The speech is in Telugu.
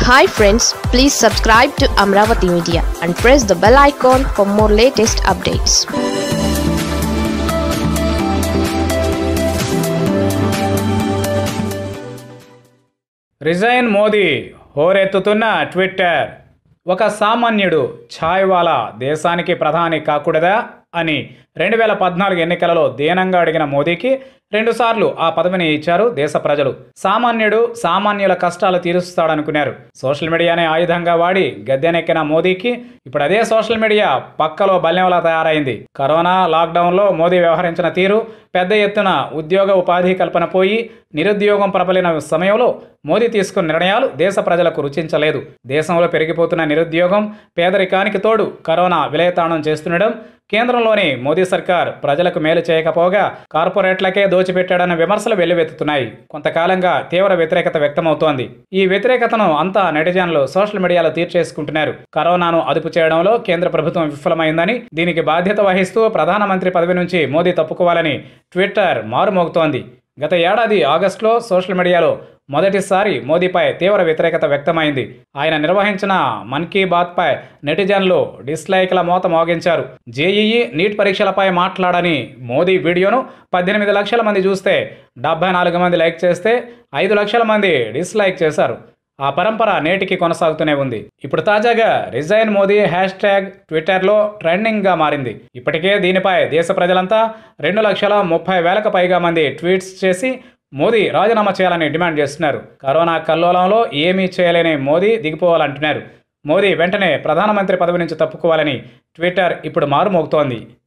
Hi friends, please subscribe to Amaravathi Media and press the bell icon for more latest updates. Resign Modi హోరెత్తుతున్న ట్విట్టర్. ఒక సామాన్యుడు ఛాయ్వాలా దేశానికి ప్రధాని కాకూడదా అని 2014 ఎన్నికలలో దీనంగా అడిగిన మోదీకి రెండుసార్లు ఆ పదవిని ఇచ్చారు దేశ ప్రజలు. సామాన్యుడు సామాన్యుల కష్టాలు తీరుస్తాడనుకున్నారు. సోషల్ మీడియానే ఆయుధంగా వాడి గద్దెనెక్కిన మోదీకి ఇప్పుడు అదే సోషల్ మీడియా పక్కలో బల్యంలా తయారైంది. కరోనా లాక్డౌన్లో మోదీ వ్యవహరించిన తీరు, పెద్ద ఎత్తున ఉద్యోగ ఉపాధి కల్పన పోయి నిరుద్యోగం ప్రబలిన సమయంలో మోదీ తీసుకున్న నిర్ణయాలు దేశ ప్రజలకు రుచించలేదు. దేశంలో పెరిగిపోతున్న నిరుద్యోగం, పేదరికానికి తోడు కరోనా విలయతాండం చేస్తుండడం, కేంద్రంలోని మోదీ సర్కార్ ప్రజలకు మేలు చేయకపోగా కార్పొరేట్లకే దోచిపెట్టాడన్న విమర్శలు వెల్లువెత్తుతున్నాయి. కొంతకాలంగా తీవ్ర వ్యతిరేకత వ్యక్తమవుతోంది. ఈ వ్యతిరేకతను అంతా నెటిజన్లు సోషల్ మీడియాలో తీర్చేసుకుంటున్నారు. కరోనాను అదుపు చేయడంలో కేంద్ర ప్రభుత్వం విఫలమైందని, దీనికి బాధ్యత వహిస్తూ ప్రధానమంత్రి పదవి నుంచి మోదీ తప్పుకోవాలని ట్విట్టర్ మారుమోగుతోంది. గత ఏడాది ఆగస్టులో సోషల్ మీడియాలో మొదటిసారి మోదీపై తీవ్ర వ్యతిరేకత వ్యక్తమైంది. ఆయన నిర్వహించిన మన్ కీ బాత్పై నెటిజన్లు డిస్లైక్ల మోత మోగించారు. జేఈఈ నీట్ పరీక్షలపై మాట్లాడని మోదీ వీడియోను 18 లక్షల మంది చూస్తే 74 మంది లైక్ చేస్తే 5 లక్షల మంది డిస్లైక్ చేశారు. ఆ పరంపర నేటికి కొనసాగుతూనే ఉంది. ఇప్పుడు తాజాగా రిజైన్ మోదీ హ్యాష్ ట్యాగ్ ట్విట్టర్లో ట్రెండింగ్గా మారింది. ఇప్పటికే దీనిపై దేశ ప్రజలంతా 2,30,000కు పైగా మంది ట్వీట్స్ చేసి మోదీ రాజీనామా చేయాలని డిమాండ్ చేస్తున్నారు. కరోనా కల్లోలంలో ఏమీ చేయలేని మోదీ దిగిపోవాలంటున్నారు. మోదీ వెంటనే ప్రధానమంత్రి పదవి నుంచి తప్పుకోవాలని ట్విట్టర్ ఇప్పుడు మారుమోగుతోంది.